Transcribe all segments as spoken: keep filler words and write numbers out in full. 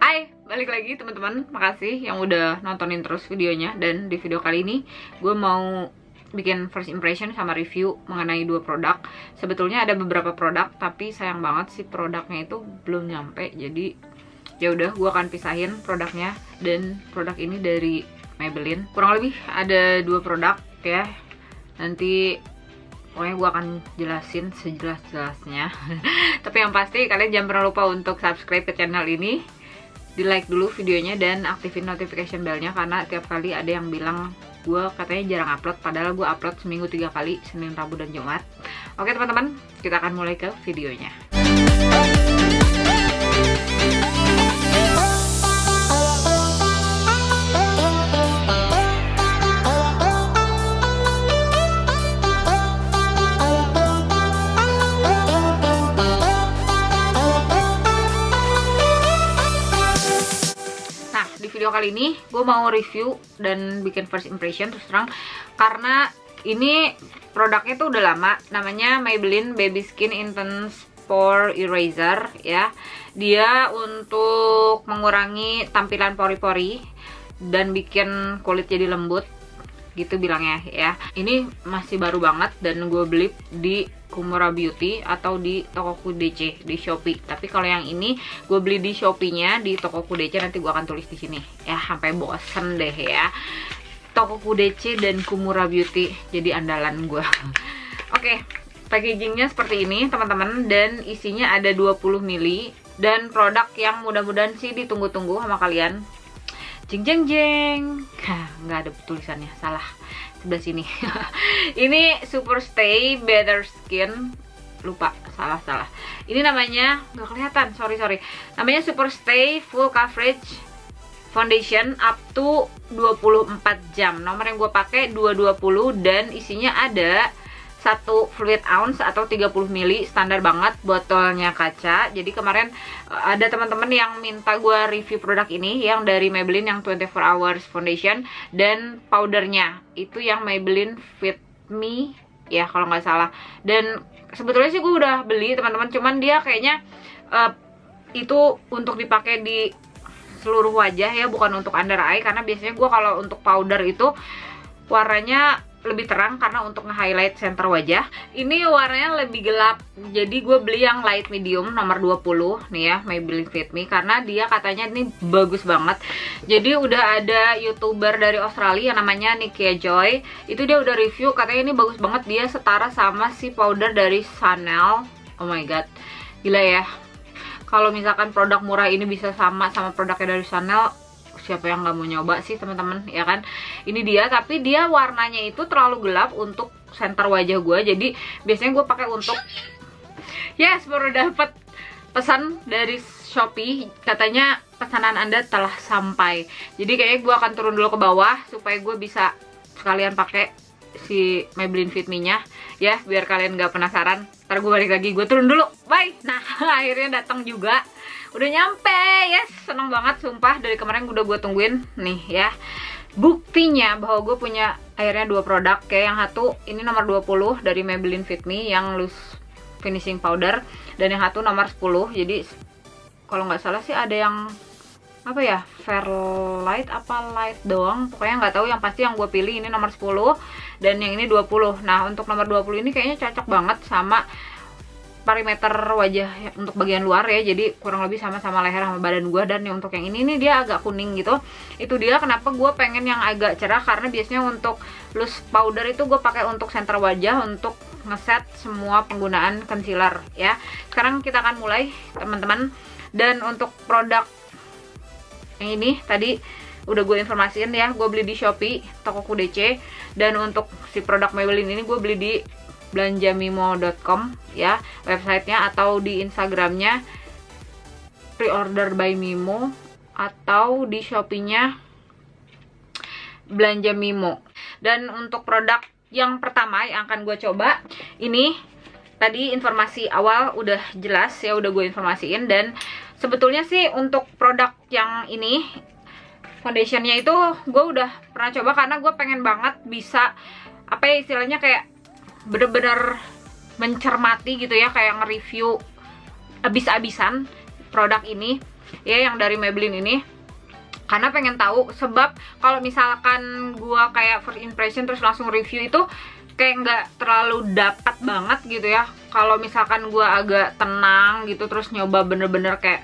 Hai, balik lagi teman-teman. Makasih yang udah nontonin terus videonya. Dan di video kali ini gue mau bikin first impression sama review mengenai dua produk. Sebetulnya ada beberapa produk, tapi sayang banget sih produknya itu belum nyampe. Jadi ya udah, gue akan pisahin produknya. Dan produk ini dari Maybelline. Kurang lebih ada dua produk ya. Nanti pokoknya gue akan jelasin sejelas-jelasnya. Tapi yang pasti kalian jangan pernah lupa untuk subscribe ke channel ini, di like dulu videonya, dan aktifin notification bellnya, karena tiap kali ada yang bilang gue katanya jarang upload, padahal gue upload seminggu tiga kali, Senin, Rabu, dan Jumat. Oke teman-teman, kita akan mulai ke videonya. Video kali ini gue mau review dan bikin first impression terus terang, karena ini produknya tuh udah lama. Namanya Maybelline Baby Skin Intense Pore Eraser ya. Dia untuk mengurangi tampilan pori-pori dan bikin kulit jadi lembut gitu bilangnya ya. Ini masih baru banget dan gue beli di Kumura Beauty atau di Tokoku D C di Shopee. Tapi kalau yang ini gue beli di Shopee-nya di Tokoku D C, nanti gue akan tulis di sini ya sampai bosen deh ya. Tokoku D C dan Kumura Beauty jadi andalan gue. Oke, packagingnya seperti ini teman-teman, dan isinya ada dua puluh mililiter dan produk yang mudah-mudahan sih ditunggu-tunggu sama kalian. Jeng jeng jeng, nggak ada tulisannya, salah sebelah sini. Ini Super Stay Better Skin, lupa, salah salah. Ini namanya nggak kelihatan, sorry sorry. Namanya Super Stay Full Coverage Foundation up to dua puluh empat jam. Nomor yang gue pakai dua dua puluh dan isinya ada satu fluid ounce atau tiga puluh mililiter, standar banget, botolnya kaca. Jadi kemarin ada teman-teman yang minta gue review produk ini yang dari Maybelline yang twenty-four hours foundation, dan powdernya itu yang Maybelline Fit Me ya kalau nggak salah. Dan sebetulnya sih gue udah beli teman-teman, cuman dia kayaknya uh, itu untuk dipakai di seluruh wajah ya, bukan untuk under eye, karena biasanya gue kalau untuk powder itu warnanya lebih terang karena untuk nge-highlight center wajah. Ini warnanya lebih gelap, jadi gue beli yang light medium nomor dua puluh nih ya, Maybelline Fit Me, karena dia katanya ini bagus banget. Jadi udah ada youtuber dari Australia yang namanya Nikia Joy, itu dia udah review, katanya ini bagus banget, dia setara sama si powder dari Chanel. Oh my god, gila ya, kalau misalkan produk murah ini bisa sama sama produknya dari Chanel, siapa yang nggak mau nyoba sih teman-teman ya kan. Ini dia, tapi dia warnanya itu terlalu gelap untuk center wajah gue, jadi biasanya gue pakai untuk yes, baru dapat pesan dari Shopee, katanya pesanan Anda telah sampai. Jadi kayaknya gue akan turun dulu ke bawah supaya gue bisa sekalian pakai si Maybelline Fit Me nya ya, biar kalian nggak penasaran. Ntar gue balik lagi, gue turun dulu, bye. Nah akhirnya datang juga, udah nyampe, yes, seneng banget sumpah. Dari kemarin udah gue tungguin nih ya, buktinya bahwa gue punya akhirnya dua produk. Kayak yang satu ini nomor dua puluh dari Maybelline Fit Me yang loose finishing powder, dan yang satu nomor sepuluh. Jadi kalau nggak salah sih ada yang apa ya, fair light apa light doang, pokoknya nggak tahu. Yang pasti yang gue pilih ini nomor sepuluh dan yang ini dua puluh. Nah untuk nomor dua puluh ini kayaknya cocok banget sama perimeter wajah untuk bagian luar ya, jadi kurang lebih sama-sama leher sama badan gue. Dan untuk yang ini nih dia agak kuning gitu. Itu dia kenapa gue pengen yang agak cerah, karena biasanya untuk loose powder itu gue pakai untuk center wajah, untuk ngeset semua penggunaan concealer ya. Sekarang kita akan mulai teman-teman. Dan untuk produk yang ini tadi udah gue informasiin ya, gue beli di Shopee, Tokoku D C. Dan untuk si produk Maybelline ini gue beli di belanjamimo dot com ya, websitenya, atau di Instagramnya pre-order by Mimo, atau di Shopee-nya Belanja Mimo. Dan untuk produk yang pertama yang akan gue coba ini, tadi informasi awal udah jelas ya, udah gue informasiin. Dan sebetulnya sih untuk produk yang ini foundationnya itu gue udah pernah coba, karena gue pengen banget bisa apa ya istilahnya, kayak bener-bener mencermati gitu ya, kayak nge-review abis-abisan produk ini. ya yang dari Maybelline ini, karena pengen tahu. Sebab kalau misalkan gua kayak first impression terus langsung review itu kayak nggak terlalu dapat banget gitu ya. Kalau misalkan gua agak tenang gitu terus nyoba bener-bener kayak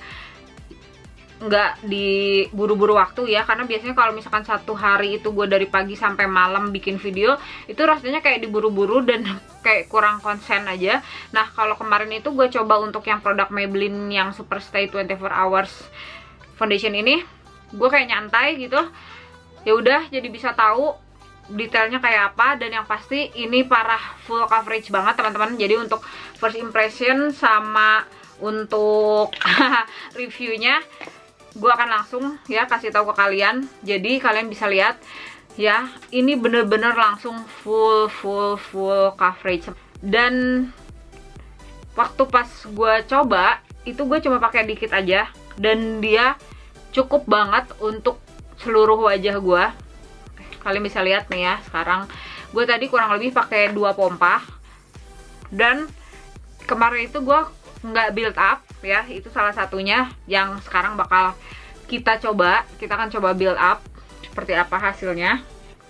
nggak diburu-buru waktu ya, karena biasanya kalau misalkan satu hari itu gue dari pagi sampai malam bikin video itu rasanya kayak diburu-buru dan kayak kurang konsen aja. Nah kalau kemarin itu gue coba untuk yang produk Maybelline yang Super Stay twenty-four hours foundation ini, gue kayak nyantai gitu, ya udah jadi bisa tahu detailnya kayak apa. Dan yang pasti ini parah full coverage banget teman-teman. Jadi untuk first impression sama untuk reviewnya gue akan langsung ya kasih tahu ke kalian, jadi kalian bisa lihat ya, ini bener-bener langsung full full full coverage. Dan waktu pas gue coba itu gue cuma pakai dikit aja dan dia cukup banget untuk seluruh wajah gue. Kalian bisa lihat nih ya, sekarang gue tadi kurang lebih pakai dua pompa, dan kemarin itu gue nggak build up ya, itu salah satunya yang sekarang bakal kita coba. Kita akan coba build up seperti apa hasilnya.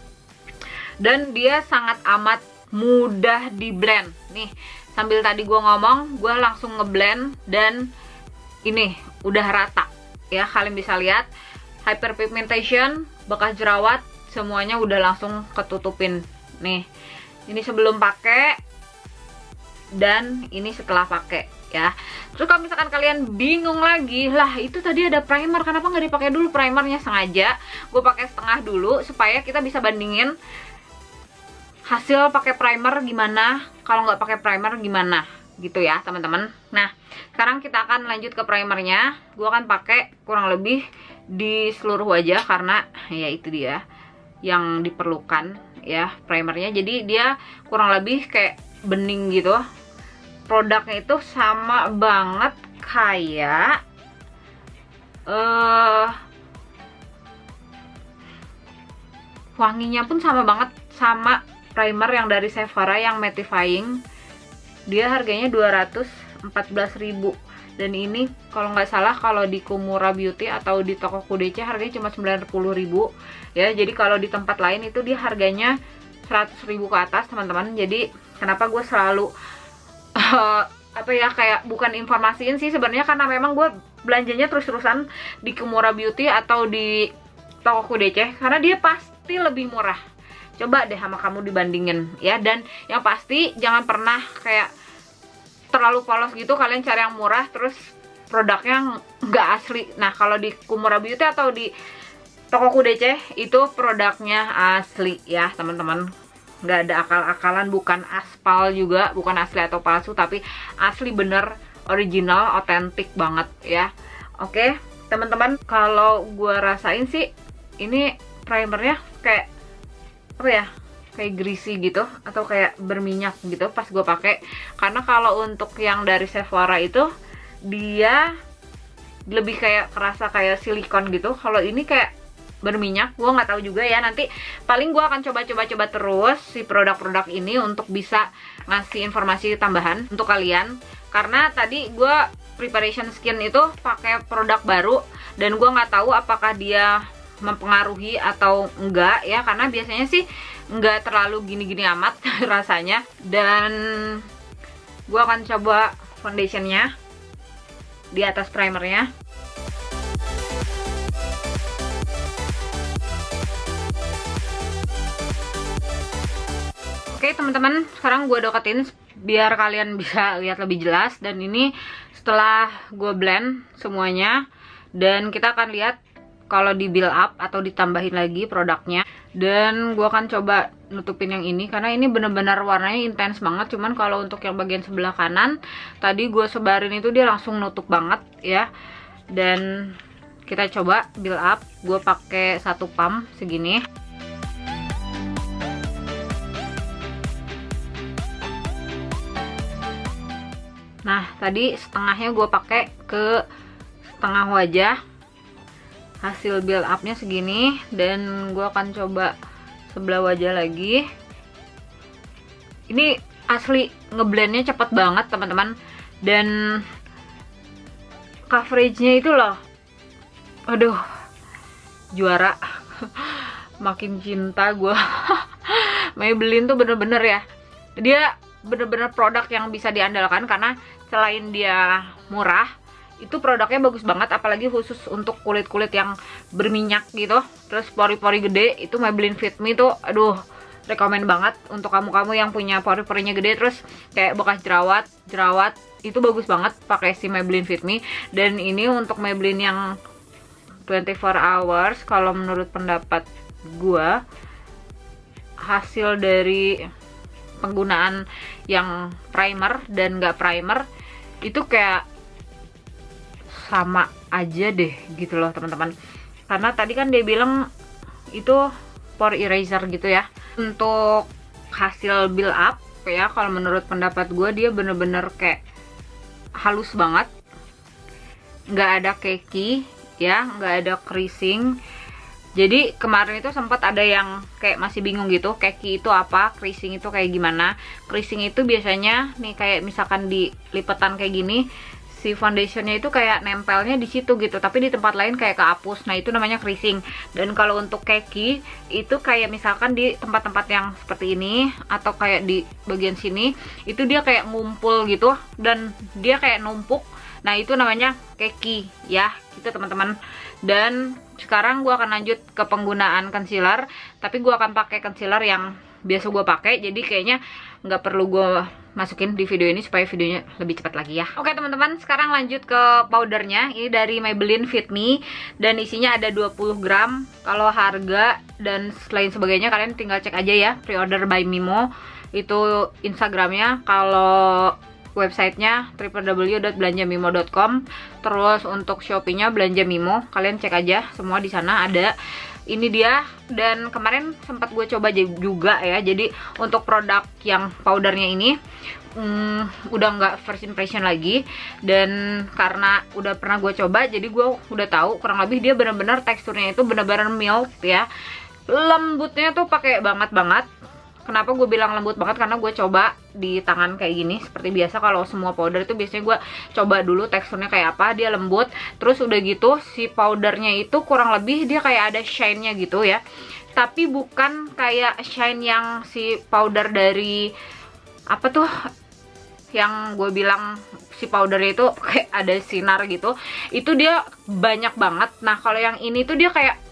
Dan dia sangat amat mudah di blend nih. Sambil tadi gue ngomong, gue langsung ngeblend dan ini udah rata ya. Kalian bisa lihat hyperpigmentation, bekas jerawat, semuanya udah langsung ketutupin nih. Ini sebelum pakai dan ini setelah pakai ya. Terus kalau misalkan kalian bingung lagi, lah itu tadi ada primer, kenapa nggak dipakai dulu primernya? Sengaja gue pakai setengah dulu supaya kita bisa bandingin hasil pakai primer gimana, kalau nggak pakai primer gimana gitu ya teman-teman. Nah sekarang kita akan lanjut ke primernya. Gue akan pakai kurang lebih di seluruh wajah karena ya itu dia yang diperlukan ya primernya. Jadi dia kurang lebih kayak bening gitu. Produknya itu sama banget kayak uh, wanginya pun sama banget sama primer yang dari Sephora yang mattifying. Dia harganya dua ratus empat belas ribu, dan ini kalau nggak salah kalau di Kumura Beauty atau di toko Q D C harganya cuma sembilan puluh ribu ya. Jadi kalau di tempat lain itu dia harganya seratus ribu ke atas teman-teman. Jadi kenapa gue selalu Uh, apa ya, kayak bukan informasiin sih sebenarnya, karena memang gue belanjanya terus-terusan di Kumura Beauty atau di toko Q D C karena dia pasti lebih murah. Coba deh sama kamu dibandingin ya. Dan yang pasti jangan pernah kayak terlalu polos gitu, kalian cari yang murah terus produknya nggak asli. Nah kalau di Kumura Beauty atau di toko Q D C itu produknya asli ya teman-teman. Nggak ada akal-akalan, bukan aspal juga, bukan asli atau palsu, tapi asli bener, original, otentik banget ya. Oke teman-teman, kalau gue rasain sih ini primernya kayak apa ya, kayak greasy gitu atau kayak berminyak gitu pas gue pakai. Karena kalau untuk yang dari Sephora itu dia lebih kayak kerasa kayak silikon gitu. Kalau ini kayak berminyak, gue nggak tahu juga ya. Nanti paling gue akan coba-coba-coba terus si produk-produk ini untuk bisa ngasih informasi tambahan untuk kalian. Karena tadi gue preparation skin itu pakai produk baru dan gue nggak tahu apakah dia mempengaruhi atau enggak ya, karena biasanya sih nggak terlalu gini-gini amat rasanya. Dan gue akan coba foundationnya di atas primernya. Oke teman-teman, sekarang gue deketin biar kalian bisa lihat lebih jelas. Dan ini setelah gue blend semuanya, dan kita akan lihat kalau di build up atau ditambahin lagi produknya. Dan gue akan coba nutupin yang ini karena ini bener-bener warnanya intens banget. Cuman kalau untuk yang bagian sebelah kanan tadi gue sebarin itu dia langsung nutup banget ya. Dan kita coba build up, gue pakai satu pump segini. Nah tadi setengahnya gue pakai ke setengah wajah, hasil build upnya segini. Dan gue akan coba sebelah wajah lagi. Ini asli ngeblendnya cepet banget teman-teman, dan coveragenya itu loh aduh, juara. Makin cinta gue. Maybelline tuh bener-bener ya, dia bener-bener produk yang bisa diandalkan, karena selain dia murah, itu produknya bagus banget, apalagi khusus untuk kulit-kulit yang berminyak gitu, terus pori-pori gede. Itu Maybelline Fit Me tuh, aduh, rekomen banget untuk kamu-kamu yang punya pori-porinya gede, terus kayak bekas jerawat, jerawat itu bagus banget pakai si Maybelline Fit Me. Dan ini untuk Maybelline yang twenty-four hours, kalau menurut pendapat gua, hasil dari penggunaan yang primer dan nggak primer itu kayak sama aja deh gitu loh teman-teman. Karena tadi kan dia bilang itu pore eraser gitu ya. Untuk hasil build up ya, kalau menurut pendapat gue dia bener-bener kayak halus banget, nggak ada cakey ya, nggak ada creasing. Jadi kemarin itu sempat ada yang kayak masih bingung gitu, cakey itu apa, creasing itu kayak gimana. Creasing itu biasanya nih kayak misalkan di lipetan kayak gini, si foundationnya itu kayak nempelnya di situ gitu, tapi di tempat lain kayak kehapus. Nah itu namanya creasing. Dan kalau untuk cakey itu kayak misalkan di tempat-tempat yang seperti ini atau kayak di bagian sini itu dia kayak ngumpul gitu dan dia kayak numpuk. Nah itu namanya cakey ya gitu teman-teman. Dan sekarang gue akan lanjut ke penggunaan concealer, tapi gue akan pakai concealer yang biasa gue pakai, jadi kayaknya nggak perlu gue masukin di video ini supaya videonya lebih cepat lagi ya. Oke teman-teman, sekarang lanjut ke powdernya. Ini dari Maybelline Fit Me dan isinya ada dua puluh gram. Kalau harga dan lain sebagainya kalian tinggal cek aja ya, pre-order by Mimo itu Instagramnya. Kalau websitenya w w w dot belanja mimo dot com. Terus untuk Shopee-nya Belanja Mimo, kalian cek aja semua di sana ada. Ini dia, dan kemarin sempat gue coba juga ya. Jadi untuk produk yang powdernya ini hmm, udah nggak first impression lagi, dan karena udah pernah gue coba jadi gue udah tahu kurang lebih dia bener-bener teksturnya itu bener-bener milk ya. Lembutnya tuh pakai banget banget. Kenapa gue bilang lembut banget? Karena gue coba di tangan kayak gini. Seperti biasa kalau semua powder itu biasanya gue coba dulu teksturnya kayak apa. Dia lembut. Terus udah gitu si powdernya itu kurang lebih dia kayak ada shine-nya gitu ya. Tapi bukan kayak shine yang si powder dari apa tuh, yang gue bilang si powdernya itu kayak ada sinar gitu. Itu dia banyak banget. Nah kalau yang ini tuh dia kayak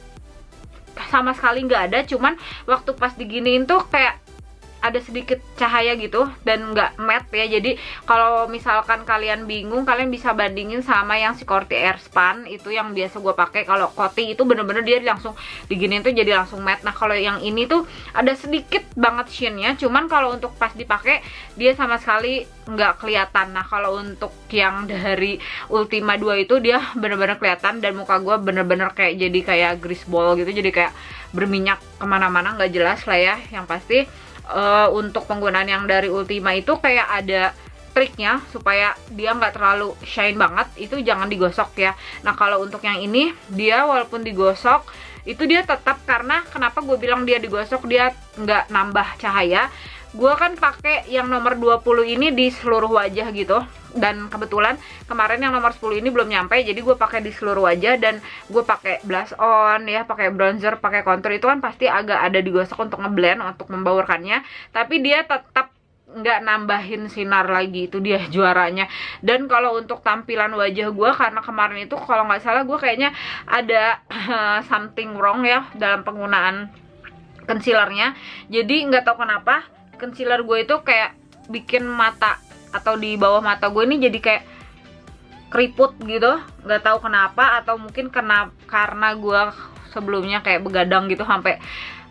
sama sekali nggak ada, cuman waktu pas diginiin tuh kayak ada sedikit cahaya gitu dan nggak matte ya. Jadi kalau misalkan kalian bingung, kalian bisa bandingin sama yang si Coty Airspun itu yang biasa gue pakai. Kalau Coty itu bener-bener dia langsung diginiin tuh jadi langsung matte. Nah kalau yang ini tuh ada sedikit banget shine-nya, cuman kalau untuk pas dipakai dia sama sekali nggak kelihatan. Nah kalau untuk yang dari Ultima dua itu dia bener-bener kelihatan, dan muka gue bener-bener kayak jadi kayak grease ball gitu, jadi kayak berminyak kemana-mana, nggak jelas lah ya. Yang pasti Uh, untuk penggunaan yang dari Ultima itu kayak ada triknya supaya dia nggak terlalu shine banget, itu jangan digosok ya. Nah kalau untuk yang ini dia walaupun digosok itu dia tetap, karena kenapa gue bilang dia digosok dia nggak nambah cahaya. Gue kan pakai yang nomor dua puluh ini di seluruh wajah gitu, dan kebetulan kemarin yang nomor sepuluh ini belum nyampe, jadi gue pakai di seluruh wajah. Dan gue pakai blush on ya, pakai bronzer, pakai contour, itu kan pasti agak ada digosok untuk ngeblend, untuk membaurkannya, tapi dia tetap nggak nambahin sinar lagi. Itu dia juaranya. Dan kalau untuk tampilan wajah gue, karena kemarin itu kalau nggak salah gue kayaknya ada uh, something wrong ya dalam penggunaan concealernya. Jadi nggak tahu kenapa concealer gue itu kayak bikin mata atau di bawah mata gue ini jadi kayak keriput gitu, nggak tahu kenapa. Atau mungkin kena karena gue sebelumnya kayak begadang gitu sampai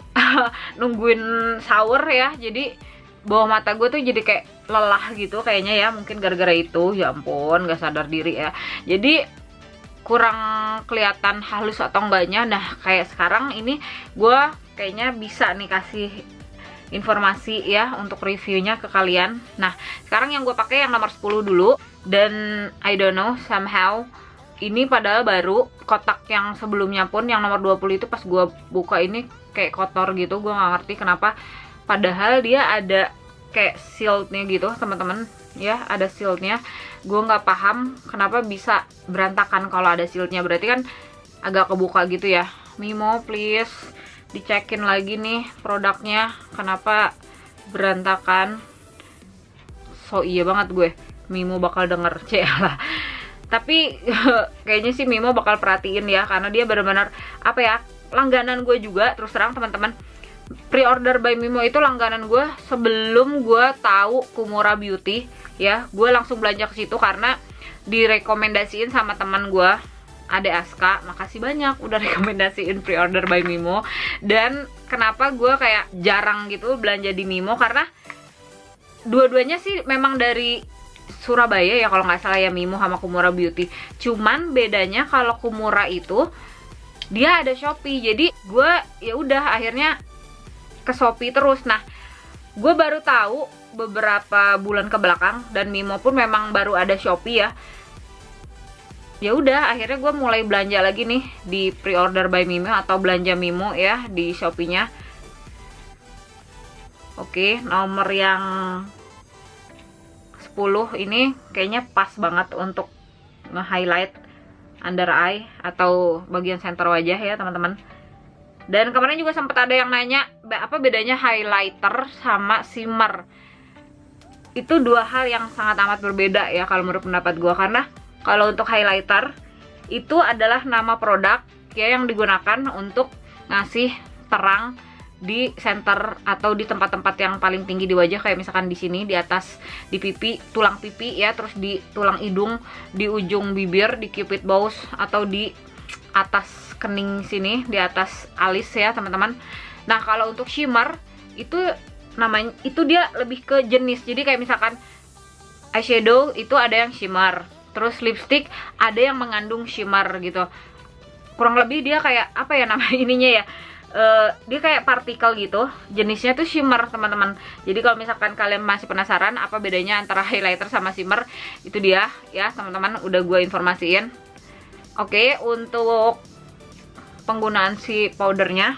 nungguin sahur ya, jadi bawah mata gue tuh jadi kayak lelah gitu kayaknya ya, mungkin gara-gara itu. Ya ampun, nggak sadar diri ya, jadi kurang kelihatan halus atau enggaknya. Nah kayak sekarang ini gue kayaknya bisa nih kasih informasi ya untuk reviewnya ke kalian. Nah sekarang yang gue pakai yang nomor sepuluh dulu, dan I don't know somehow ini padahal baru, kotak yang sebelumnya pun yang nomor dua puluh itu pas gue buka ini kayak kotor gitu. Gue nggak ngerti kenapa, padahal dia ada kayak shieldnya gitu teman-teman ya, ada shieldnya. Gue nggak paham kenapa bisa berantakan kalau ada shieldnya, berarti kan agak kebuka gitu ya. Mimo please dicekin lagi nih produknya, kenapa berantakan. So iya banget gue, Mimo bakal denger lah. Tapi kayaknya sih Mimo bakal perhatiin ya, karena dia benar-benar apa ya, langganan gue juga. Terus terang teman-teman, pre-order by Mimo itu langganan gue sebelum gue tahu Kumura Beauty ya. Gue langsung belanja ke situ karena direkomendasiin sama teman gue, Ade Aska. Makasih banyak udah rekomendasiin pre-order by Mimo. Dan kenapa gue kayak jarang gitu belanja di Mimo, karena dua-duanya sih memang dari Surabaya ya kalau nggak salah ya, Mimo sama Kumura Beauty. Cuman bedanya kalau Kumura itu dia ada Shopee, jadi gue ya udah akhirnya ke Shopee terus. Nah, gue baru tahu beberapa bulan ke belakang, dan Mimo pun memang baru ada Shopee ya. Ya udah akhirnya gue mulai belanja lagi nih di pre-order by Mimo atau belanja Mimo ya di Shopee-nya. Oke, nomor yang sepuluh ini kayaknya pas banget untuk nge-highlight under eye atau bagian center wajah ya teman-teman. Dan kemarin juga sempat ada yang nanya apa bedanya highlighter sama shimmer. Itu dua hal yang sangat amat berbeda ya kalau menurut pendapat gue, karena kalau untuk highlighter itu adalah nama produk ya yang digunakan untuk ngasih terang di center atau di tempat-tempat yang paling tinggi di wajah, kayak misalkan di sini di atas di pipi, tulang pipi ya, terus di tulang hidung, di ujung bibir, di cupid bows, atau di atas kening sini, di atas alis ya teman-teman. Nah, kalau untuk shimmer itu namanya itu dia lebih ke jenis. Jadi kayak misalkan eyeshadow itu ada yang shimmer, terus lipstick ada yang mengandung shimmer gitu. Kurang lebih dia kayak apa ya nama ininya ya? Uh, dia kayak partikel gitu, jenisnya tuh shimmer teman-teman. Jadi kalau misalkan kalian masih penasaran apa bedanya antara highlighter sama shimmer, itu dia ya teman-teman, udah gue informasiin. Oke, untuk penggunaan si powdernya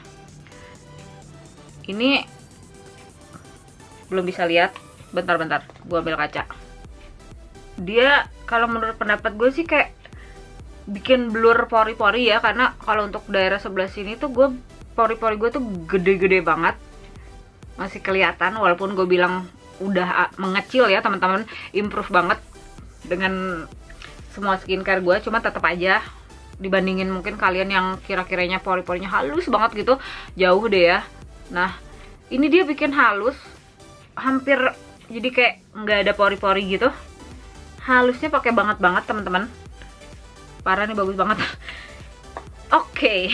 ini belum bisa lihat, bentar-bentar gue ambil kaca. Dia kalau menurut pendapat gue sih kayak bikin blur pori-pori ya, karena kalau untuk daerah sebelah sini tuh gue pori-pori gue tuh gede-gede banget, masih kelihatan walaupun gue bilang udah mengecil ya teman-teman, improve banget dengan semua skincare gue, cuma tetap aja dibandingin mungkin kalian yang kira-kiranya pori-porinya halus banget gitu, jauh deh ya. Nah, ini dia bikin halus, hampir jadi kayak nggak ada pori-pori gitu, halusnya pakai banget banget teman-teman, parah nih, bagus banget. Oke, okay.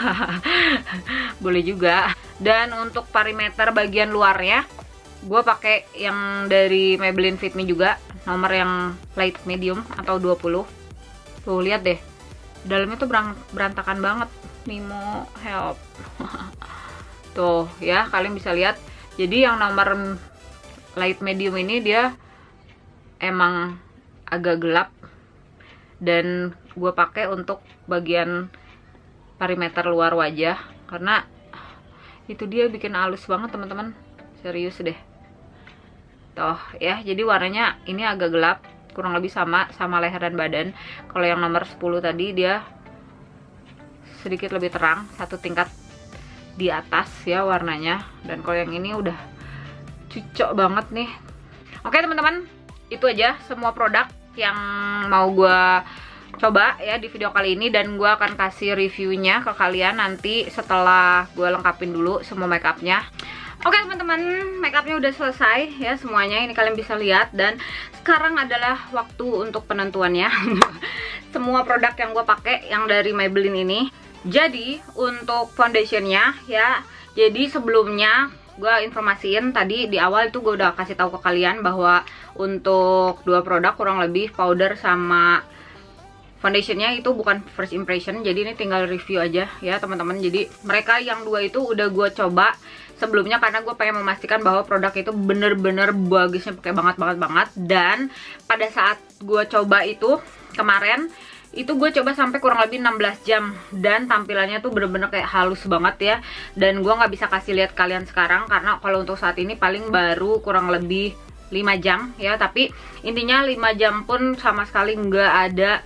Boleh juga. Dan untuk perimeter bagian luarnya, gue pakai yang dari Maybelline Fit Me juga, nomor yang light medium atau dua puluh. Tuh lihat deh, dalamnya tuh berantakan banget. Mimo help. Tuh ya, kalian bisa lihat. Jadi yang nomor light medium ini dia emang agak gelap, dan gue pakai untuk bagian perimeter luar wajah, karena itu dia bikin halus banget teman-teman, serius deh. Toh ya, jadi warnanya ini agak gelap, kurang lebih sama sama leher dan badan. Kalau yang nomor sepuluh tadi dia sedikit lebih terang, satu tingkat di atas ya warnanya. Dan kalau yang ini udah cocok banget nih. Oke teman-teman, itu aja semua produk yang mau gue coba ya di video kali ini, dan gue akan kasih reviewnya ke kalian nanti setelah gue lengkapin dulu semua makeupnya. Oke teman-teman, makeupnya udah selesai ya semuanya, ini kalian bisa lihat, dan sekarang adalah waktu untuk penentuannya. Semua produk yang gue pakai yang dari Maybelline ini. Jadi untuk foundationnya ya, jadi sebelumnya gue informasiin tadi di awal itu gue udah kasih tahu ke kalian bahwa untuk dua produk kurang lebih powder sama foundationnya itu bukan first impression, jadi ini tinggal review aja ya teman-teman. Jadi mereka yang dua itu udah gue coba sebelumnya, karena gue pengen memastikan bahwa produk itu bener-bener bagusnya, pakai banget banget banget. Dan pada saat gue coba itu kemarin, itu gue coba sampai kurang lebih enam belas jam, dan tampilannya tuh bener-bener kayak halus banget ya. Dan gue nggak bisa kasih lihat kalian sekarang karena kalau untuk saat ini paling baru kurang lebih lima jam ya, tapi intinya lima jam pun sama sekali nggak ada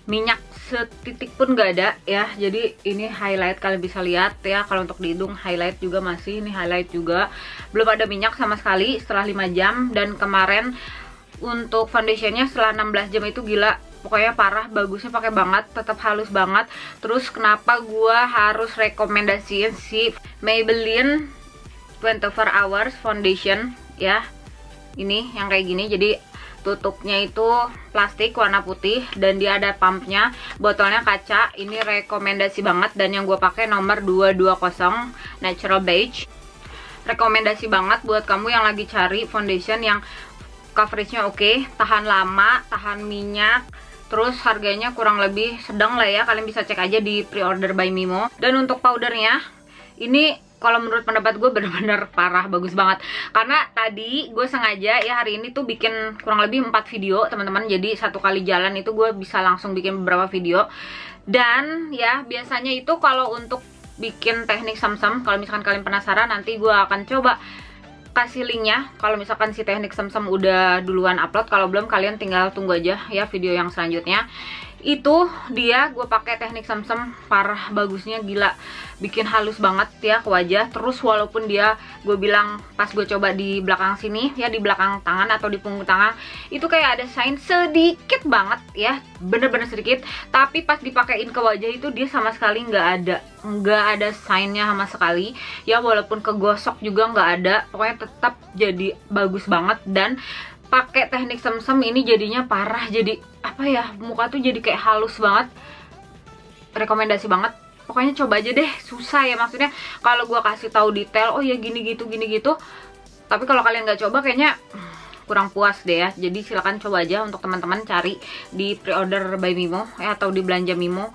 minyak setitik pun nggak ada ya. Jadi ini highlight, kalian bisa lihat ya. Kalau untuk di hidung highlight juga masih, ini highlight juga, belum ada minyak sama sekali setelah lima jam. Dan kemarin untuk foundationnya setelah enam belas jam itu gila, pokoknya parah, bagusnya pakai banget, tetap halus banget. Terus kenapa gua harus rekomendasiin si Maybelline twenty-four hours foundation ya, ini yang kayak gini. Jadi tutupnya itu plastik warna putih dan dia ada pumpnya, botolnya kaca. Ini rekomendasi banget, dan yang gue pakai nomor dua dua nol natural beige. Rekomendasi banget buat kamu yang lagi cari foundation yang coveragenya oke, tahan lama, tahan minyak, terus harganya kurang lebih sedang lah ya. Kalian bisa cek aja di pre-order by Mimo. Dan untuk powdernya ini kalau menurut pendapat gue bener-bener parah, bagus banget. Karena tadi gue sengaja ya hari ini tuh bikin kurang lebih empat video teman-teman. Jadi satu kali jalan itu gue bisa langsung bikin beberapa video. Dan ya biasanya itu kalau untuk bikin teknik sam-sam, kalau misalkan kalian penasaran, nanti gue akan coba kasih linknya. Kalau misalkan si teknik sam-sam udah duluan upload, kalau belum kalian tinggal tunggu aja ya video yang selanjutnya. Itu dia gue pakai teknik sam-sam, parah bagusnya, gila, bikin halus banget ya ke wajah. Terus walaupun dia, gue bilang pas gue coba di belakang sini ya, di belakang tangan atau di punggung tangan itu kayak ada shine sedikit banget ya, bener-bener sedikit. Tapi pas dipakein ke wajah itu dia sama sekali nggak ada, nggak ada shine-nya sama sekali ya. Walaupun kegosok juga nggak ada, pokoknya tetap jadi bagus banget. Dan pakai teknik sam-sam ini jadinya parah, jadi apa ya, muka tuh jadi kayak halus banget. Rekomendasi banget, pokoknya coba aja deh. Susah ya maksudnya kalau gua kasih tahu detail, oh ya gini gitu gini gitu, tapi kalau kalian nggak coba kayaknya kurang puas deh ya. Jadi silahkan coba aja untuk teman-teman cari di pre-order by Mimo ya, atau di belanja Mimo,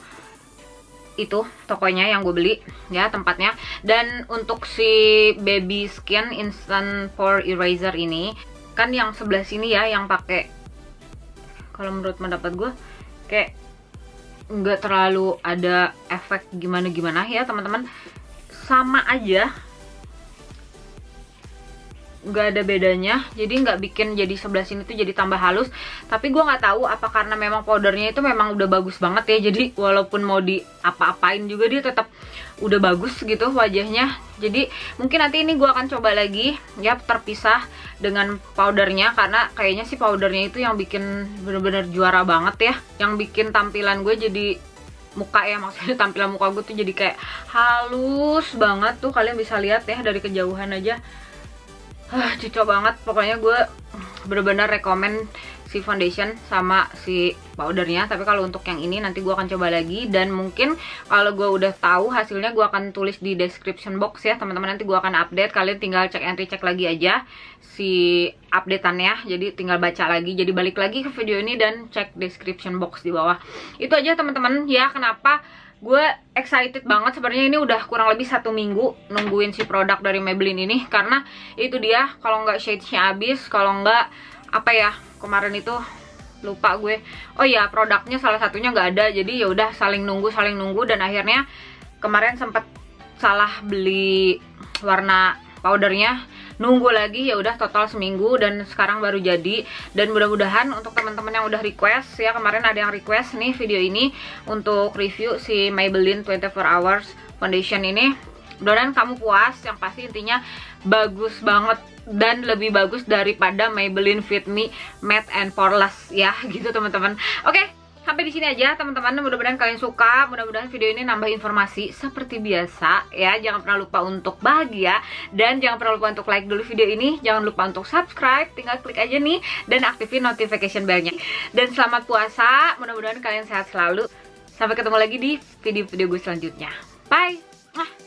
itu tokonya yang gue beli ya, tempatnya. Dan untuk si Baby Skin Instant Pore Eraser ini kan yang sebelah sini ya yang pakai, kalau menurut pendapat gue kayak nggak terlalu ada efek gimana-gimana ya teman-teman, sama aja, nggak ada bedanya. Jadi nggak bikin jadi sebelah sini tuh jadi tambah halus. Tapi gue nggak tahu apa karena memang powdernya itu memang udah bagus banget ya, jadi walaupun mau di apa-apain juga dia tetap udah bagus gitu wajahnya. Jadi mungkin nanti ini gue akan coba lagi ya terpisah dengan powdernya, karena kayaknya sih powdernya itu yang bikin bener-bener juara banget ya, yang bikin tampilan gue jadi muka ya, maksudnya tampilan muka gue tuh jadi kayak halus banget tuh. Kalian bisa lihat ya dari kejauhan aja, ah, cocok banget. Pokoknya gue bener-bener rekomen si foundation sama si powdernya. Tapi kalau untuk yang ini nanti gue akan coba lagi, dan mungkin kalau gue udah tahu hasilnya gue akan tulis di description box ya teman-teman. Nanti gue akan update, kalian tinggal cek and recheck lagi aja si updateannya. Jadi tinggal baca lagi, jadi balik lagi ke video ini dan cek description box di bawah. Itu aja teman-teman ya, kenapa gue excited banget sebenarnya. Ini udah kurang lebih satu minggu nungguin si produk dari Maybelline ini, karena itu dia, kalau nggak shades-nya habis, kalau nggak apa ya, kemarin itu lupa gue, oh ya produknya salah satunya nggak ada. Jadi ya udah saling nunggu saling nunggu dan akhirnya kemarin sempet salah beli warna powdernya, nunggu lagi, ya udah total seminggu dan sekarang baru jadi. Dan mudah-mudahan untuk teman-teman yang udah request ya, kemarin ada yang request nih video ini untuk review si Maybelline twenty-four hours foundation ini, mudah-mudahan kamu puas. Yang pasti intinya bagus banget dan lebih bagus daripada Maybelline Fit Me Matte and Poreless ya gitu teman-teman. Oke, sampai di sini aja teman-teman. Mudah-mudahan kalian suka, mudah-mudahan video ini nambah informasi seperti biasa ya. Jangan pernah lupa untuk bahagia, dan jangan pernah lupa untuk like dulu video ini. Jangan lupa untuk subscribe, tinggal klik aja nih dan aktifin notification bellnya. Dan selamat puasa, mudah-mudahan kalian sehat selalu. Sampai ketemu lagi di video-video gue selanjutnya. Bye.